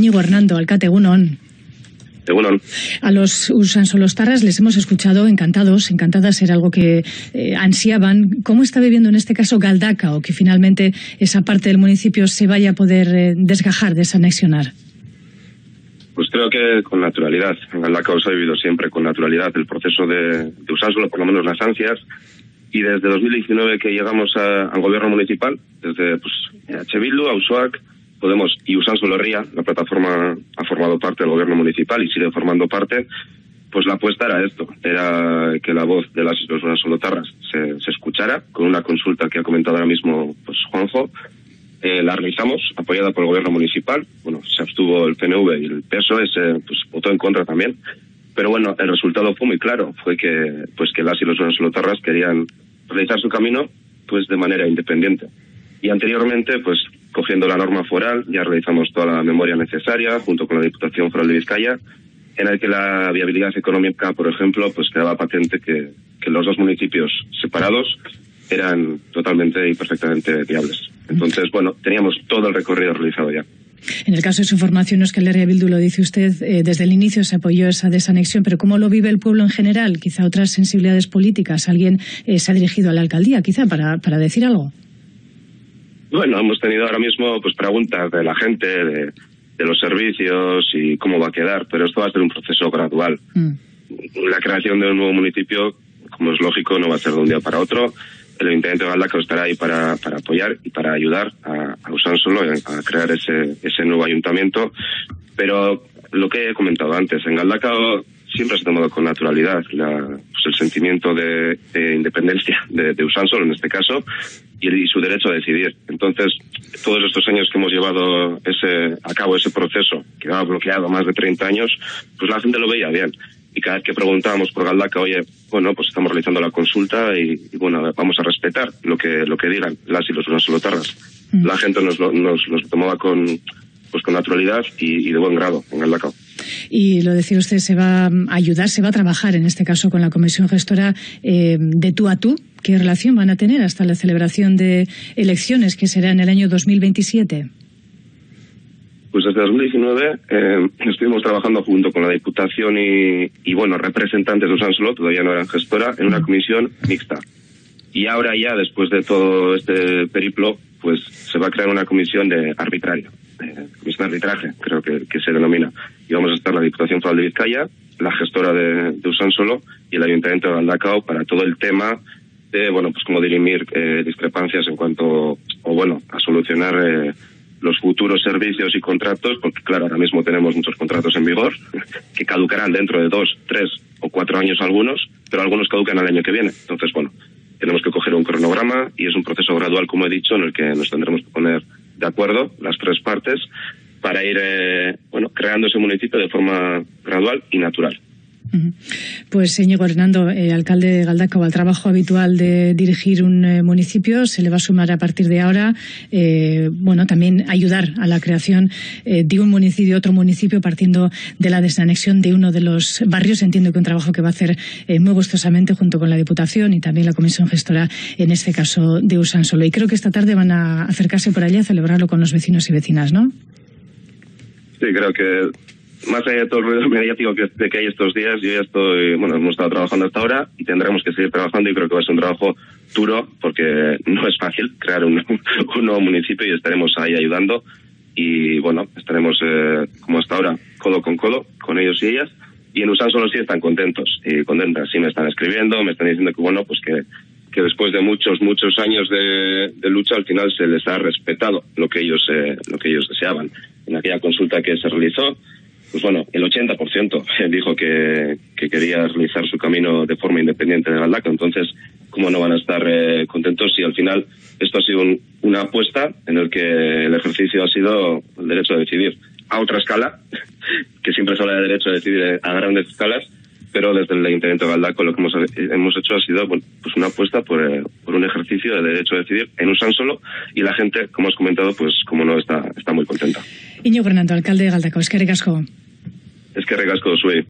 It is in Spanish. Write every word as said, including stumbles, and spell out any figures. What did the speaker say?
Íñigo Hernando, alcate egunon. Egunon. A los usansolostarras les hemos escuchado encantados, encantadas, era algo que eh, ansiaban. ¿Cómo está viviendo en este caso Galdakao, que finalmente esa parte del municipio se vaya a poder eh, desgajar, desanexionar? Pues creo que con naturalidad. En Galdakao se ha vivido siempre con naturalidad el proceso de, de Usánsolo, por lo menos las ansias. Y desde dos mil diecinueve que llegamos a, al gobierno municipal, desde pues, H. Bildu, Auzoak, Podemos y Usánsolo Herria, la plataforma ha formado parte del gobierno municipal y sigue formando parte, pues la apuesta era esto, era que la voz de las y los usansolottarras se, se escuchara, con una consulta que ha comentado ahora mismo pues Juanjo. Eh, la realizamos, apoyada por el gobierno municipal. Bueno, se abstuvo el P N V y el P S O E se pues, votó en contra también. Pero bueno, el resultado fue muy claro, fue que pues que las y los usansolottarras querían realizar su camino pues de manera independiente. Y anteriormente, pues cogiendo la norma foral, ya realizamos toda la memoria necesaria junto con la Diputación Foral de Vizcaya, en el que la viabilidad económica, por ejemplo, pues quedaba patente que, que los dos municipios separados eran totalmente y perfectamente viables. Entonces, bueno, teníamos todo el recorrido realizado ya. En el caso de su formación, Euskal Herria Bildu, lo dice usted, eh, desde el inicio se apoyó esa desanexión, pero ¿cómo lo vive el pueblo en general? Quizá otras sensibilidades políticas. ¿Alguien eh, se ha dirigido a la alcaldía, quizá, para, para decir algo? Bueno, hemos tenido ahora mismo pues preguntas de la gente, de, de los servicios y cómo va a quedar, pero esto va a ser un proceso gradual. Mm. La creación de un nuevo municipio, como es lógico, no va a ser de un día para otro. El Ayuntamiento de Galdakao estará ahí para, para apoyar y para ayudar a, a Usánsolo a crear ese, ese nuevo ayuntamiento. Pero lo que he comentado antes, en Galdakao siempre se ha tomado con naturalidad la, pues el sentimiento de, de independencia de, de Usánsolo, en este caso, y, el, y su derecho a decidir. Entonces, todos estos años que hemos llevado ese, a cabo ese proceso, que ha bloqueado más de treinta años, pues la gente lo veía bien. Y cada vez que preguntábamos por Galdakao, oye, bueno, pues estamos realizando la consulta y, y bueno, vamos a respetar lo que lo que digan las y los usansolottarras. Mm. La gente nos lo, nos, nos lo tomaba con, pues con naturalidad y, y de buen grado en Galdakao. Y lo decía usted, se va a ayudar, se va a trabajar en este caso con la comisión gestora eh, de tú a tú. ¿Qué relación van a tener hasta la celebración de elecciones que será en el año dos mil veintisiete? Pues desde dos mil diecinueve eh, estuvimos trabajando junto con la Diputación y, y bueno, representantes de Usánsolo, todavía no eran gestora, en una comisión mixta. Y ahora ya, después de todo este periplo, pues se va a crear una comisión de arbitraria, eh, comisión de arbitraje, creo que, que se denomina. Y vamos a estar la Diputación Foral de Vizcaya, la gestora de, de Usánsolo y el Ayuntamiento de Galdakao para todo el tema de, bueno, pues cómo dirimir eh, discrepancias en cuanto, o bueno, a solucionar eh, los futuros servicios y contratos, porque claro, ahora mismo tenemos muchos contratos en vigor que caducarán dentro de dos, tres o cuatro años algunos, pero algunos caducan al año que viene. Entonces, bueno, tenemos que coger un cronograma y es un proceso gradual, como he dicho, en el que nos tendremos que poner de acuerdo las tres partes para ir, eh, bueno, creando ese municipio de forma gradual y natural. Pues Íñigo Hernando, eh, alcalde de Galdakao, al trabajo habitual de dirigir un eh, municipio se le va a sumar a partir de ahora, eh, bueno, también ayudar a la creación eh, de un municipio, otro municipio, partiendo de la desanexión de uno de los barrios. Entiendo que un trabajo que va a hacer eh, muy gustosamente junto con la Diputación y también la Comisión Gestora, en este caso de Usánsolo. Y creo que esta tarde van a acercarse por allí a celebrarlo con los vecinos y vecinas, ¿no? Sí, creo que más allá de todo el ruido mediático que, que hay estos días, yo ya estoy, bueno, hemos estado trabajando hasta ahora y tendremos que seguir trabajando y creo que va a ser un trabajo duro porque no es fácil crear un, un nuevo municipio y estaremos ahí ayudando y bueno, estaremos eh, como hasta ahora, codo con codo, con ellos y ellas, y en Usánsolo sí están contentos y contentas, sí me están escribiendo, me están diciendo que bueno, pues que, que después de muchos, muchos años de, de lucha al final se les ha respetado lo que ellos, eh, lo que ellos deseaban. En aquella consulta que se realizó, pues bueno, el ochenta por ciento dijo que, que quería realizar su camino de forma independiente de Galdakao. Entonces, ¿cómo no van a estar eh, contentos si al final esto ha sido un, una apuesta en el que el ejercicio ha sido el derecho a decidir a otra escala, que siempre se habla de derecho a decidir a grandes escalas, pero desde el Ayuntamiento de Galdakao lo que hemos, hemos hecho ha sido bueno, pues una apuesta por, eh, por un ejercicio de derecho a decidir en Usánsolo y la gente, como has comentado, pues como no, está, está muy contenta. Íñigo Hernando, alcalde de Galdakao, eskerrik asko. Eskerrik asko zuei.